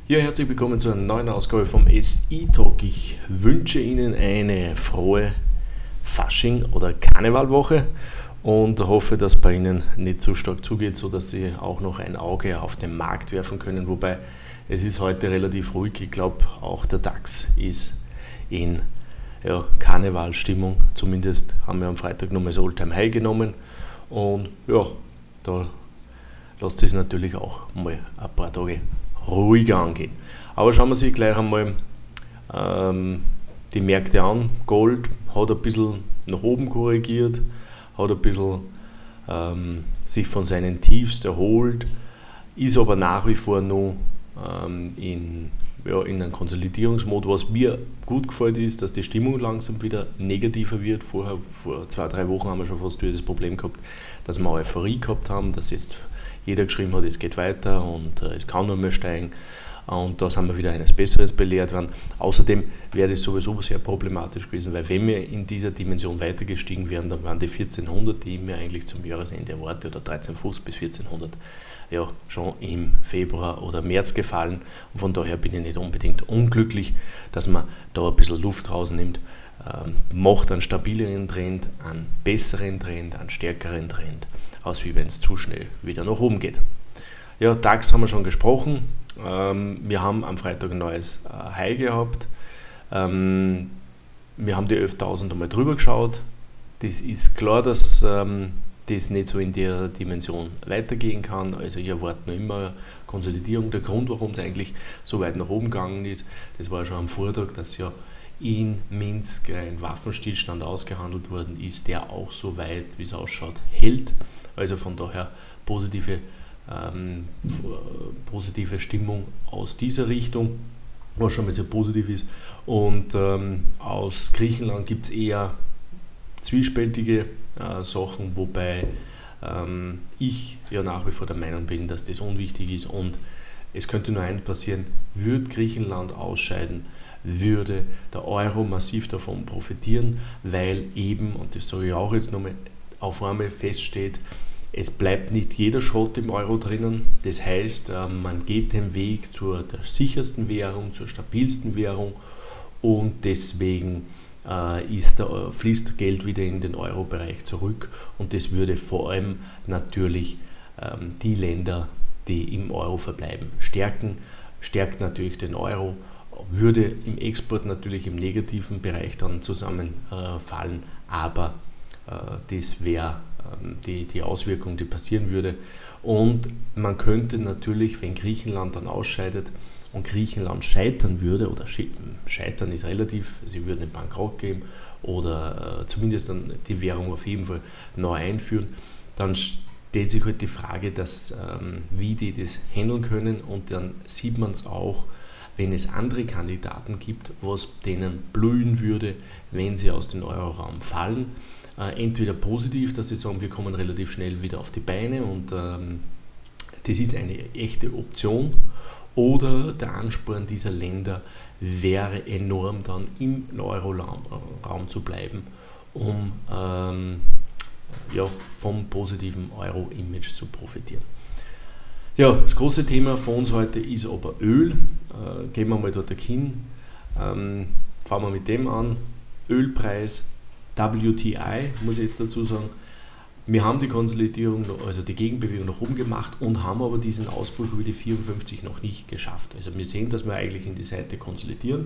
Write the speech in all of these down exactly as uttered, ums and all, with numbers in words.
Ja, herzlich willkommen zu einer neuen Ausgabe vom S I-Talk. Ich wünsche Ihnen eine frohe Fasching- oder Karnevalwoche und hoffe, dass bei Ihnen nicht zu stark zugeht, sodass Sie auch noch ein Auge auf den Markt werfen können. Wobei es ist heute relativ ruhig. Ich glaube, auch der DAX ist in ja, Karnevalstimmung. Zumindest haben wir am Freitag nochmal das All-Time-High genommen. Und ja, da lässt es natürlich auch mal ein paar Tage ruhiger angehen. Aber schauen wir sich gleich einmal ähm, die Märkte an. Gold hat ein bisschen nach oben korrigiert, hat ein bisschen ähm, sich von seinen Tiefs erholt, ist aber nach wie vor noch ähm, in, ja, in einem Konsolidierungsmod. Was mir gut gefällt ist, dass die Stimmung langsam wieder negativer wird. Vorher, vor zwei, drei Wochen haben wir schon fast wieder das Problem gehabt, dass wir Euphorie gehabt haben, dass jetzt jeder geschrieben hat, es geht weiter und äh, es kann nur mehr steigen. Und da sind wir wieder eines Besseres belehrt worden. Außerdem wäre das sowieso sehr problematisch gewesen, weil wenn wir in dieser Dimension weiter gestiegen wären, dann waren die vierzehnhundert, die ich mir eigentlich zum Jahresende erwarte, oder dreizehnhundertfünfzig bis vierzehnhundert, ja, schon im Februar oder März gefallen. Und von daher bin ich nicht unbedingt unglücklich, dass man da ein bisschen Luft rausnimmt. Ähm, macht einen stabileren Trend, einen besseren Trend, einen stärkeren Trend, als wie wenn es zu schnell wieder nach oben geht. Ja, DAX haben wir schon gesprochen. Ähm, wir haben am Freitag ein neues äh, High gehabt. Ähm, wir haben die elftausend einmal drüber geschaut. Das ist klar, dass ähm, das nicht so in der Dimension weitergehen kann. Also ich erwarte noch immer Konsolidierung. Der Grund, warum es eigentlich so weit nach oben gegangen ist, das war schon am Vortag, dass ja in Minsk ein Waffenstillstand ausgehandelt worden ist, der auch so weit, wie es ausschaut, hält. Also von daher positive, ähm, positive Stimmung aus dieser Richtung, was schon mal sehr positiv ist. Und ähm, aus Griechenland gibt es eher zwiespältige äh, Sachen, wobei ähm, ich ja nach wie vor der Meinung bin, dass das unwichtig ist und es könnte nur eins passieren: würde Griechenland ausscheiden, würde der Euro massiv davon profitieren, weil eben, und das sage ich auch jetzt nochmal, auf einmal feststeht, es bleibt nicht jeder Schrott im Euro drinnen. Das heißt, man geht den Weg zur der sichersten Währung, zur stabilsten Währung und deswegen ist der, fließt Geld wieder in den Euro-Bereich zurück und das würde vor allem natürlich die Länder, die im Euro verbleiben, stärken, stärkt natürlich den Euro, würde im Export natürlich im negativen Bereich dann zusammenfallen, äh, aber äh, das wäre äh, die, die Auswirkung, die passieren würde. Und man könnte natürlich, wenn Griechenland dann ausscheidet und Griechenland scheitern würde, oder scheitern ist relativ, sie würden den Bankrott geben oder äh, zumindest dann die Währung auf jeden Fall neu einführen, dann stellt sich halt die Frage, dass, ähm, wie die das handeln können, und dann sieht man es auch, wenn es andere Kandidaten gibt, was denen blühen würde, wenn sie aus dem Euroraum fallen. Äh, entweder positiv, dass sie sagen, wir kommen relativ schnell wieder auf die Beine und ähm, das ist eine echte Option, oder der Ansporn dieser Länder wäre enorm, dann im Euroraum zu bleiben, um ähm, ja, vom positiven Euro-Image zu profitieren. Ja, das große Thema von uns heute ist aber Öl. Äh, gehen wir mal dort hin. Ähm, fangen wir mit dem an. Ölpreis W T I, muss ich jetzt dazu sagen. Wir haben die Konsolidierung, also die Gegenbewegung nach oben gemacht und haben aber diesen Ausbruch über die vierundfünfzig noch nicht geschafft. Also wir sehen, dass wir eigentlich in die Seite konsolidieren.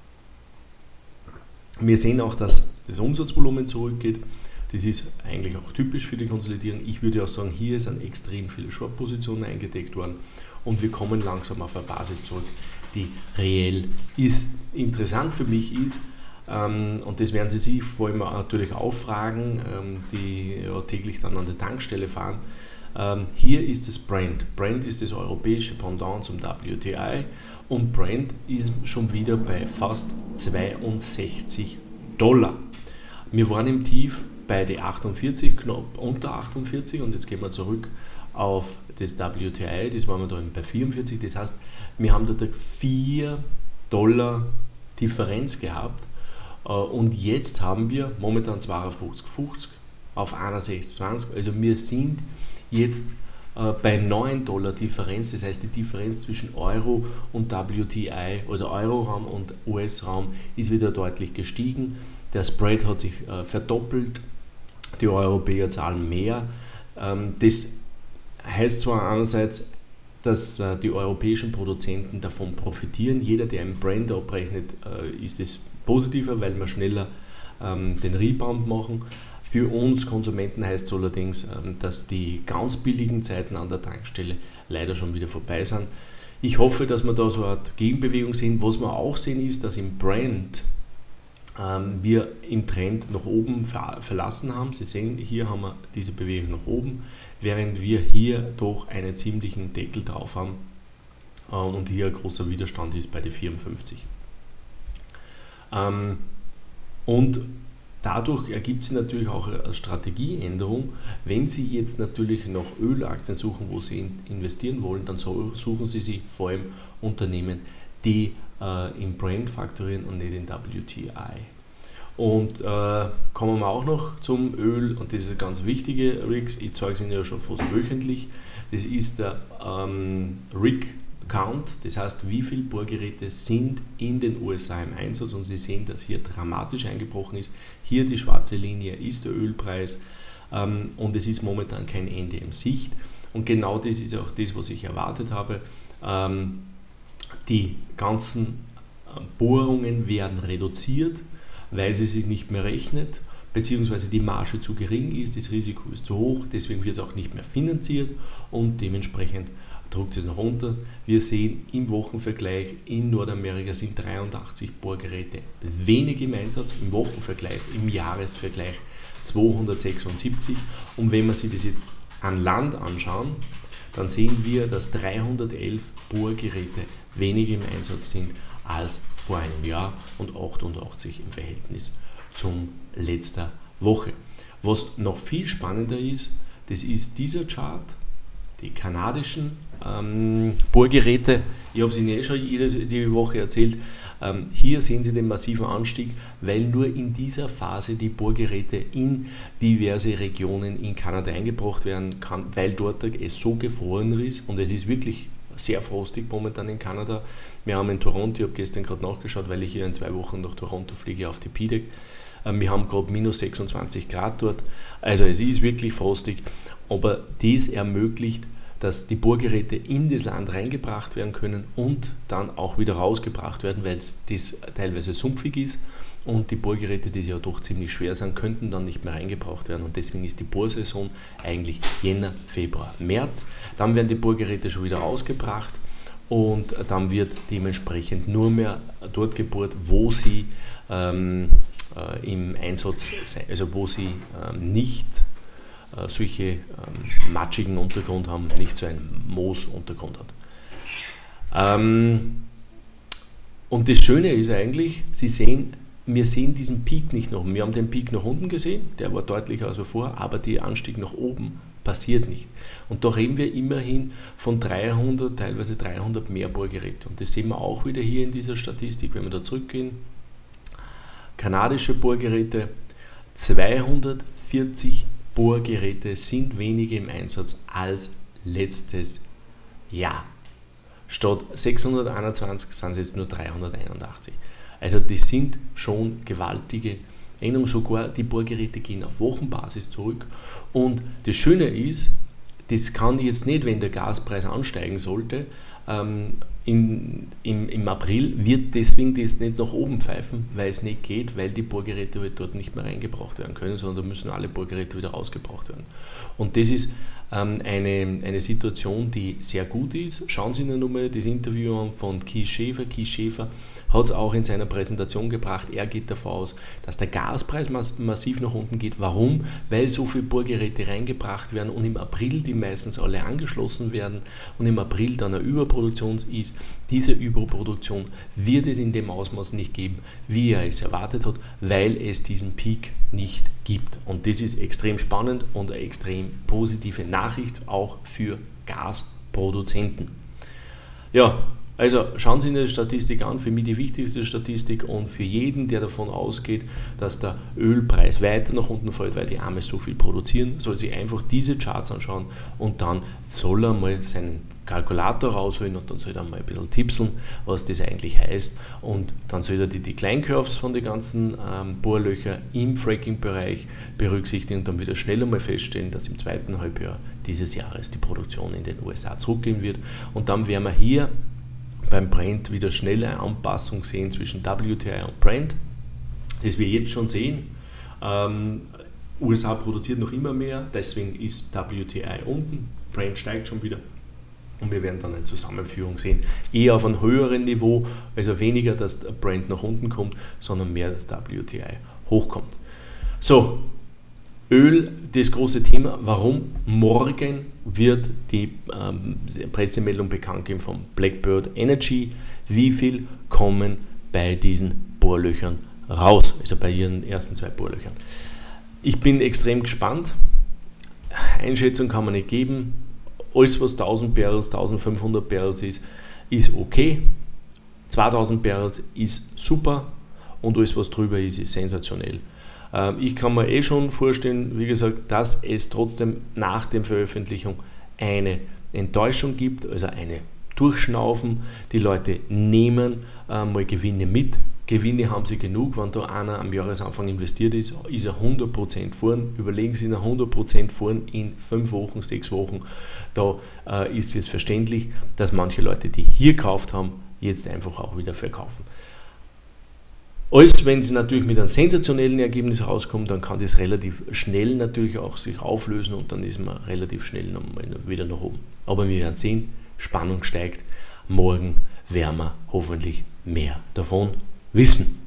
Wir sehen auch, dass das Umsatzvolumen zurückgeht. Das ist eigentlich auch typisch für die Konsolidierung. Ich würde auch sagen, hier sind extrem viele Short-Positionen eingedeckt worden und wir kommen langsam auf eine Basis zurück, die reell ist. Interessant für mich ist, ähm, und das werden Sie sich vor allem natürlich auch fragen, ähm, die ja, täglich dann an der Tankstelle fahren, ähm, hier ist das Brent. Brent ist das europäische Pendant zum W T I und Brent ist schon wieder bei fast zweiundsechzig Dollar. Wir waren im Tief bei die achtundvierzig, knapp unter achtundvierzig, und jetzt gehen wir zurück auf das W T I, das waren wir da bei vierundvierzig, das heißt, wir haben da vier Dollar Differenz gehabt und jetzt haben wir momentan zweiundfünfzig fünfzig auf einundsechzig zwanzig, also wir sind jetzt äh, bei neun Dollar Differenz, das heißt die Differenz zwischen Euro und W T I oder Euroraum und U S-Raum ist wieder deutlich gestiegen. Der Spread hat sich äh, verdoppelt, die Europäer zahlen mehr. Ähm, das heißt zwar einerseits, dass äh, die europäischen Produzenten davon profitieren. Jeder, der einen Brand abrechnet, äh, ist es positiver, weil wir schneller ähm, den Rebound machen. Für uns Konsumenten heißt es allerdings, ähm, dass die ganz billigen Zeiten an der Tankstelle leider schon wieder vorbei sind. Ich hoffe, dass wir da so eine Art Gegenbewegung sehen. Was wir auch sehen, ist, dass im Brand ähm, wir im Trend nach oben ver verlassen haben. Sie sehen, hier haben wir diese Bewegung nach oben, während wir hier doch einen ziemlichen Deckel drauf haben äh, und hier ein großer Widerstand ist bei den vierundfünfzig. Ähm, und dadurch ergibt sich natürlich auch eine Strategieänderung. Wenn Sie jetzt natürlich nach Ölaktien suchen, wo Sie investieren wollen, dann suchen Sie sich vor allem Unternehmen, die äh, im Brand faktorieren und nicht in W T I. Und äh, kommen wir auch noch zum Öl, und das ist eine ganz wichtige Rigs, ich zeige es Ihnen ja schon fast wöchentlich, das ist der ähm, Rig Count, das heißt, wie viele Bohrgeräte sind in den U S A im Einsatz, und Sie sehen, dass hier dramatisch eingebrochen ist. Hier die schwarze Linie ist der Ölpreis ähm, und es ist momentan kein Ende in Sicht, und genau das ist auch das, was ich erwartet habe. Ähm, die ganzen äh, Bohrungen werden reduziert, weil sie sich nicht mehr rechnet, beziehungsweise die Marge zu gering ist, das Risiko ist zu hoch, deswegen wird es auch nicht mehr finanziert und dementsprechend druckt es nach unten. Wir sehen im Wochenvergleich in Nordamerika sind dreiundachtzig Bohrgeräte wenig im Einsatz, im Wochenvergleich, im Jahresvergleich zweihundertsechsundsiebzig, und wenn wir sich das jetzt an Land anschauen, dann sehen wir, dass dreihundertelf Bohrgeräte weniger im Einsatz sind als vor einem Jahr und achtundachtzig im Verhältnis zum letzten Woche. Was noch viel spannender ist, das ist dieser Chart, die kanadischen ähm, Bohrgeräte. Ich habe es Ihnen eh schon jede die Woche erzählt. Ähm, hier sehen Sie den massiven Anstieg, weil nur in dieser Phase die Bohrgeräte in diverse Regionen in Kanada eingebracht werden kann, weil dort es so gefroren ist, und es ist wirklich sehr frostig momentan in Kanada. Wir haben in Toronto, ich habe gestern gerade nachgeschaut, weil ich hier in zwei Wochen nach Toronto fliege auf die P D E C. Wir haben gerade minus sechsundzwanzig Grad dort, also es ist wirklich frostig, aber dies ermöglicht, dass die Bohrgeräte in das Land reingebracht werden können und dann auch wieder rausgebracht werden, weil das teilweise sumpfig ist, und die Bohrgeräte, die ja doch ziemlich schwer sind, könnten dann nicht mehr reingebracht werden, und deswegen ist die Bohrsaison eigentlich Jänner, Februar, März. Dann werden die Bohrgeräte schon wieder rausgebracht und dann wird dementsprechend nur mehr dort gebohrt, wo sie ähm, äh, im Einsatz sein, also wo sie ähm, nicht äh, solche ähm, matschigen Untergrund haben, nicht so einen Moosuntergrund hat. Ähm, und das Schöne ist eigentlich, Sie sehen, wir sehen diesen Peak nicht noch. Wir haben den Peak nach unten gesehen, der war deutlicher als bevor, aber der Anstieg nach oben passiert nicht. Und da reden wir immerhin von dreihundert, teilweise dreihundert mehr Bohrgeräte. Und das sehen wir auch wieder hier in dieser Statistik, wenn wir da zurückgehen. Kanadische Bohrgeräte, zweihundertvierzig Bohrgeräte sind weniger im Einsatz als letztes Jahr. Statt sechshunderteinundzwanzig sind es jetzt nur dreihunderteinundachtzig. Also das sind schon gewaltige Änderungen, sogar die Bohrgeräte gehen auf Wochenbasis zurück. Und das Schöne ist, das kann jetzt nicht, wenn der Gaspreis ansteigen sollte, ähm, in, im, im April wird deswegen das nicht nach oben pfeifen, weil es nicht geht, weil die Bohrgeräte halt dort nicht mehr reingebracht werden können, sondern da müssen alle Bohrgeräte wieder rausgebracht werden. Und das ist ähm, eine, eine Situation, die sehr gut ist. Schauen Sie sich nochmal das Interview an von Keith Schäfer. Keith Schäfer hat es auch in seiner Präsentation gebracht. Er geht davon aus, dass der Gaspreis mass massiv nach unten geht. Warum? Weil so viele Bohrgeräte reingebracht werden und im April die meistens alle angeschlossen werden und im April dann eine Überproduktion ist. Diese Überproduktion wird es in dem Ausmaß nicht geben, wie er es erwartet hat, weil es diesen Peak nicht gibt. Und das ist extrem spannend und eine extrem positive Nachricht auch für Gasproduzenten. Ja, Also schauen Sie sich die Statistik an, für mich die wichtigste Statistik und für jeden, der davon ausgeht, dass der Ölpreis weiter nach unten fällt, weil die Amis so viel produzieren, soll sich einfach diese Charts anschauen und dann soll er mal seinen Kalkulator rausholen und dann soll er mal ein bisschen tipseln, was das eigentlich heißt, und dann soll er die, die Kleincurves von den ganzen ähm, Bohrlöchern im Fracking-Bereich berücksichtigen und dann wieder schneller mal feststellen, dass im zweiten Halbjahr dieses Jahres die Produktion in den U S A zurückgehen wird, und dann werden wir hier beim Brent wieder schnelle Anpassung sehen zwischen W T I und Brent, das wir jetzt schon sehen. Ähm, U S A produziert noch immer mehr, deswegen ist W T I unten, Brent steigt schon wieder und wir werden dann eine Zusammenführung sehen, eher auf einem höheren Niveau, also weniger, dass Brent nach unten kommt, sondern mehr, dass W T I hochkommt. So, Öl, das große Thema, warum? Morgen wird die ähm, Pressemeldung bekannt geben von Blackbird Energy, wie viel kommen bei diesen Bohrlöchern raus, also bei ihren ersten zwei Bohrlöchern. Ich bin extrem gespannt, Einschätzung kann man nicht geben, alles was tausend Barrels, eintausendfünfhundert Barrels ist, ist okay, zweitausend Barrels ist super und alles was drüber ist, ist sensationell. Ich kann mir eh schon vorstellen, wie gesagt, dass es trotzdem nach der Veröffentlichung eine Enttäuschung gibt, also eine Durchschnaufen. Die Leute nehmen äh, mal Gewinne mit. Gewinne haben sie genug. Wenn da einer am Jahresanfang investiert ist, ist er hundert Prozent vorn. Überlegen Sie nach hundert Prozent vorn in fünf Wochen, sechs Wochen. Da äh, ist es verständlich, dass manche Leute, die hier gekauft haben, jetzt einfach auch wieder verkaufen. Alles, wenn sie natürlich mit einem sensationellen Ergebnis rauskommt, dann kann das relativ schnell natürlich auch sich auflösen und dann ist man relativ schnell wieder nach oben. Aber wir werden sehen, Spannung steigt. Morgen werden wir hoffentlich mehr davon wissen.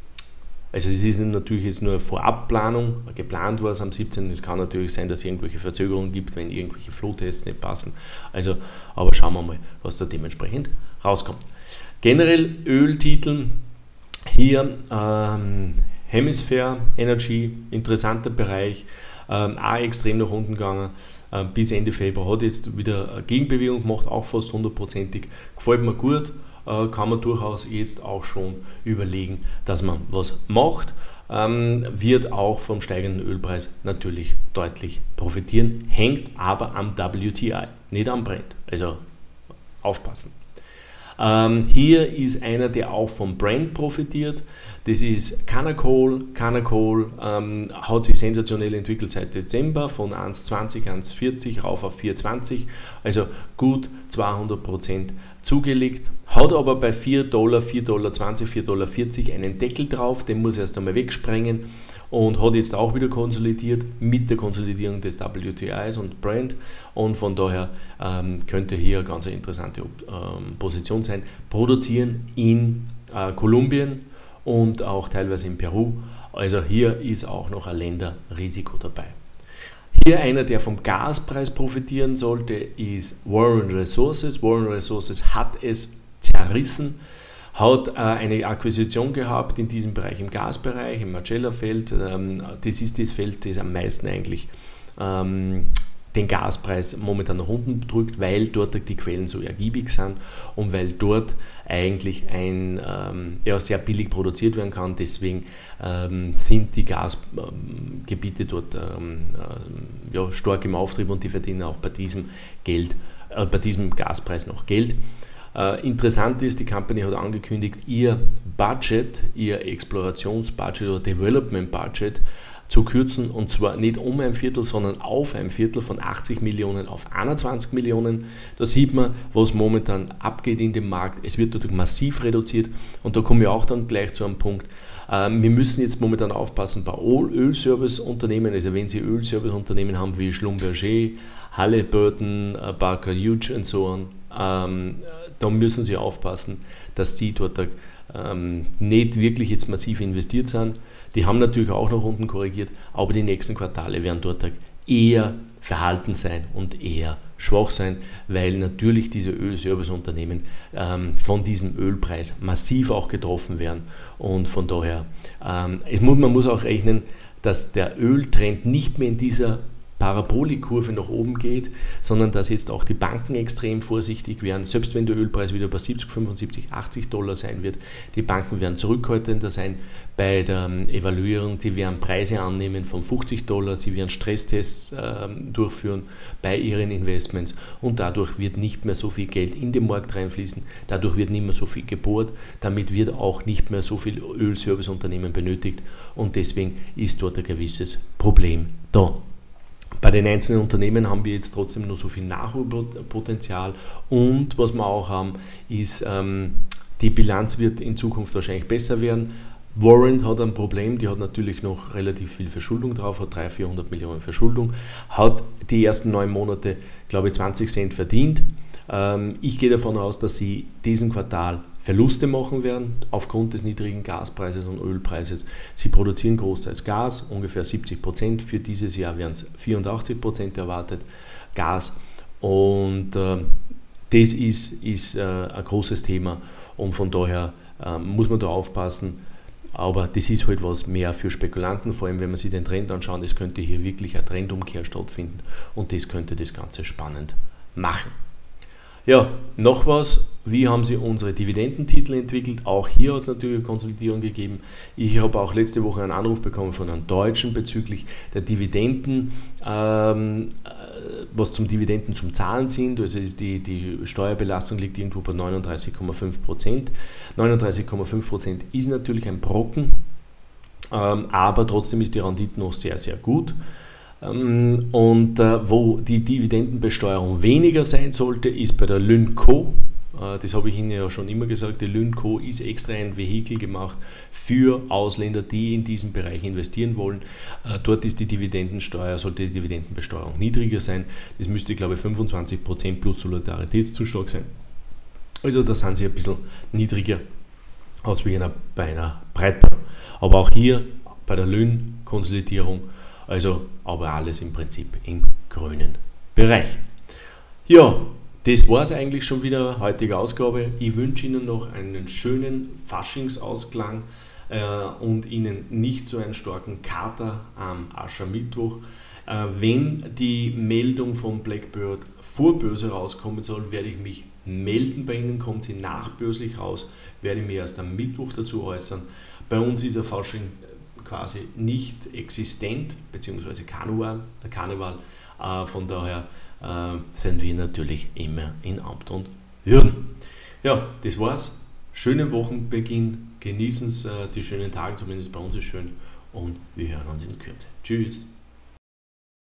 Also es ist natürlich jetzt nur eine Vorabplanung, geplant war es am siebzehnten Es kann natürlich sein, dass es irgendwelche Verzögerungen gibt, wenn irgendwelche Flowtests nicht passen. Also, aber schauen wir mal, was da dementsprechend rauskommt. Generell Öltitel. Hier ähm, Hemisphere Energy, interessanter Bereich, ähm, auch extrem nach unten gegangen, äh, bis Ende Februar, hat jetzt wieder eine Gegenbewegung gemacht, auch fast hundertprozentig, gefällt mir gut, äh, kann man durchaus jetzt auch schon überlegen, dass man was macht, ähm, wird auch vom steigenden Ölpreis natürlich deutlich profitieren, hängt aber am W T I, nicht am Brent, also aufpassen. Ähm, hier ist einer, der auch vom Brent profitiert, das ist Canacol. Canacol ähm, hat sich sensationell entwickelt seit Dezember, von eins zwanzig, eins vierzig rauf auf vier zwanzig, also gut zweihundert Prozent zugelegt, hat aber bei vier Dollar, vier Dollar zwanzig, vier Dollar vierzig einen Deckel drauf, den muss erst einmal wegsprengen und hat jetzt auch wieder konsolidiert mit der Konsolidierung des W T Is und Brent, und von daher ähm, könnte hier eine ganz interessante ähm, Position sein. Produzieren in äh, Kolumbien und auch teilweise in Peru, also hier ist auch noch ein Länderrisiko dabei. Hier einer, der vom Gaspreis profitieren sollte, ist Warren Resources. Warren Resources hat es zerrissen, hat äh, eine Akquisition gehabt in diesem Bereich, im Gasbereich, im Marcellafeld. Ähm, das ist das Feld, das am meisten eigentlich ähm, den Gaspreis momentan nach unten drückt, weil dort die Quellen so ergiebig sind und weil dort eigentlich ein ähm, ja, sehr billig produziert werden kann. Deswegen ähm, sind die Gasgebiete ähm, dort ähm, äh, ja, stark im Auftrieb und die verdienen auch bei diesem Geld, äh, bei diesem Gaspreis noch Geld. Äh, interessant ist, die Company hat angekündigt, ihr Budget, ihr Explorationsbudget oder Development Budget zu kürzen, und zwar nicht um ein Viertel, sondern auf ein Viertel, von achtzig Millionen auf einundzwanzig Millionen. Da sieht man, was momentan abgeht in dem Markt. Es wird dort massiv reduziert, und da kommen wir auch dann gleich zu einem Punkt. Wir müssen jetzt momentan aufpassen bei Ölservice-Unternehmen, also wenn Sie Ölservice-Unternehmen haben wie Schlumberger, Halliburton, Baker Hughes und so on, ähm, da müssen Sie aufpassen, dass Sie dort ähm, nicht wirklich jetzt massiv investiert sind. Die haben natürlich auch nach unten korrigiert, aber die nächsten Quartale werden dort eher verhalten sein und eher schwach sein, weil natürlich diese Ölservice-Unternehmen ähm, von diesem Ölpreis massiv auch getroffen werden, und von daher, ähm, es muss, man muss auch rechnen, dass der Öltrend nicht mehr in dieser Parabolikkurve nach oben geht, sondern dass jetzt auch die Banken extrem vorsichtig werden. Selbst wenn der Ölpreis wieder bei siebzig, fünfundsiebzig, achtzig Dollar sein wird, die Banken werden zurückhaltender sein bei der Evaluierung. Die werden Preise annehmen von fünfzig Dollar, sie werden Stresstests äh, durchführen bei ihren Investments und dadurch wird nicht mehr so viel Geld in den Markt reinfließen, dadurch wird nicht mehr so viel gebohrt, damit wird auch nicht mehr so viel Ölserviceunternehmen benötigt und deswegen ist dort ein gewisses Problem da. Bei den einzelnen Unternehmen haben wir jetzt trotzdem nur so viel Nachholpotenzial und was wir auch haben, ist, ähm, die Bilanz wird in Zukunft wahrscheinlich besser werden. Warrant hat ein Problem, die hat natürlich noch relativ viel Verschuldung drauf, hat dreihundert, vierhundert Millionen Verschuldung, hat die ersten neun Monate, glaube ich, zwanzig Cent verdient. Ähm, ich gehe davon aus, dass sie diesen Quartal Verluste machen werden, aufgrund des niedrigen Gaspreises und Ölpreises. Sie produzieren großteils Gas, ungefähr siebzig Prozent, für dieses Jahr werden es vierundachtzig Prozent erwartet, Gas. Und äh, das ist, ist äh, ein großes Thema und von daher äh, muss man da aufpassen. Aber das ist halt was mehr für Spekulanten, vor allem wenn man sich den Trend anschaut, es könnte hier wirklich eine Trendumkehr stattfinden und das könnte das Ganze spannend machen. Ja, noch was, wie haben sie unsere Dividendentitel entwickelt? Auch hier hat es natürlich eine Konsolidierung gegeben. Ich habe auch letzte Woche einen Anruf bekommen von einem Deutschen bezüglich der Dividenden, ähm, was zum Dividenden zum Zahlen sind. Also ist die, die Steuerbelastung liegt irgendwo bei neununddreißig Komma fünf Prozent. neununddreißig Komma fünf Prozent ist natürlich ein Brocken, ähm, aber trotzdem ist die Rendite noch sehr, sehr gut. Und äh, wo die Dividendenbesteuerung weniger sein sollte, ist bei der Lynco. Äh, das habe ich Ihnen ja schon immer gesagt, die Lynco ist extra ein Vehikel gemacht für Ausländer, die in diesen Bereich investieren wollen. Äh, dort ist die Dividendensteuer, sollte die Dividendenbesteuerung niedriger sein. Das müsste, glaube ich, fünfundzwanzig Prozent plus Solidaritätszuschlag sein. Also da sind sie ein bisschen niedriger als wie einer, bei einer Breitband. Aber auch hier bei der Lyn-Konsolidierung, also aber alles im Prinzip im grünen Bereich. Ja, das war es eigentlich schon wieder, heutige Ausgabe. Ich wünsche Ihnen noch einen schönen Faschingsausklang äh, und Ihnen nicht so einen starken Kater am Aschermittwoch. Äh, wenn die Meldung von Blackbird vor Börse rauskommen soll, werde ich mich melden bei Ihnen. Kommt sie nachbörslich raus, werde ich mich erst am Mittwoch dazu äußern. Bei uns ist der Fasching quasi nicht existent, beziehungsweise Karneval, der Karneval, äh, von daher äh, sind wir natürlich immer in Amt und Würden. Ja, das war's. Schönen Wochenbeginn, genießen Sie äh, die schönen Tage, zumindest bei uns ist schön und wir hören uns in Kürze. Tschüss.